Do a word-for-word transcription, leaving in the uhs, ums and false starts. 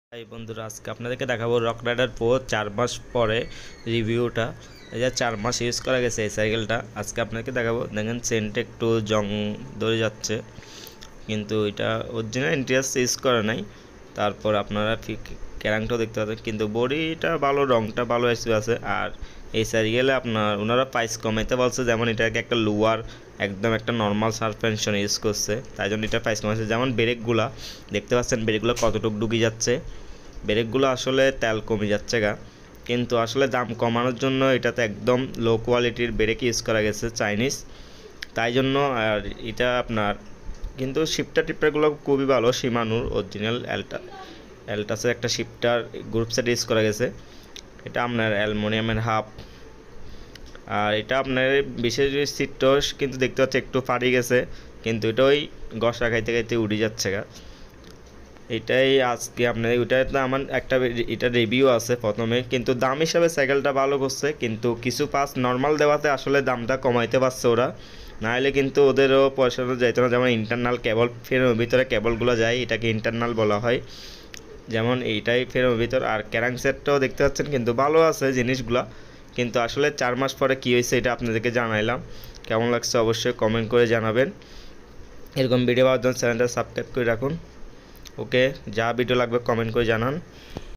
এই বন্ধুরা আজকে আপনাদেরকে দেখাবো রক রাইডার প্রো চার মাস পরে রিভিউটা। এই যে চার মাস ইউজ করা গেছে এই সাইকেলটা, আজকে আপনাদেরকে দেখাবো। দেখেন চেনটা একটু জং ধরে যাচ্ছে, কিন্তু এটা অরিজিনাল ইন্টারেস্ট ইউজ করা নাই। তারপর আপনারা ক্যারাংটাও দেখতে পাচ্ছেন, কিন্তু বডিটা ভালো, রংটা ভালো এসে আছে। আর এই সাইকেলে আপনার ওনারা প্রাইস কমাইতে বলছে, যেমন এটাকে একটা লোয়ার একদম একটা নর্মাল সাসপেনশন ইউজ করছে, তাই জন্য এটা প্রাইস কমাইছে। যেমন ব্রেকগুলা দেখতে পাচ্ছেন, ব্রেকগুলো কতটুকু ঢুকে যাচ্ছে, ব্রেকগুলো আসলে তেল কমে যাচ্ছে গা, কিন্তু আসলে দাম কমানোর জন্য এটাতে একদম লো কোয়ালিটির ব্রেক ইউজ করা গেছে চাইনিজ, তাই জন্য। আর এটা আপনার কিন্তু শিফটার টিপটারগুলো খুবই ভালো, শিমানোর অরিজিনাল অ্যালটা অ্যালটাসের একটা শিফটার গ্রুপ সেট ইউজ করা গেছে। এটা আপনার অ্যালুমিনিয়ামের হাফ। আর এটা আপনার বিশেষ সিটটাও কিন্তু দেখতে পাচ্ছি একটু ফাটি গেছে, কিন্তু এটা ওই গসা খাইতে খাইতে উড়ে যাচ্ছে গা। এটাই আজকে আপনার ওইটাতে আমার একটা এটা রিভিউ আছে প্রথমে, কিন্তু দাম হিসাবে সাইকেলটা ভালো করছে, কিন্তু কিছু পাস নর্মাল দেওয়াতে আসলে দামটা কমাইতে পারছে ওরা, নাহলে কিন্তু ওদেরও পয়সা যাইতো না। যেমন ইন্টারনাল কেবল ফ্রেমের ভিতরে কেবলগুলো যায়, এটাকে ইন্টারনাল বলা হয়, যেমন এইটাই ফ্রেমের ভিতর। আর ক্যারাং সেটটাও দেখতে পাচ্ছেন, কিন্তু ভালো আছে জিনিসগুলো, কিন্তু আসলে চার মাস পরে কী হয়েছে এটা আপনাদেরকে জানাইলাম। কেমন লাগছে অবশ্যই কমেন্ট করে জানাবেন। এরকম ভিডিও পাওয়ার জন্য চ্যানেলটা সাবস্ক্রাইব করে রাখুন। ওকে, যা ভিডিও লাগবে কমেন্ট করে জানান।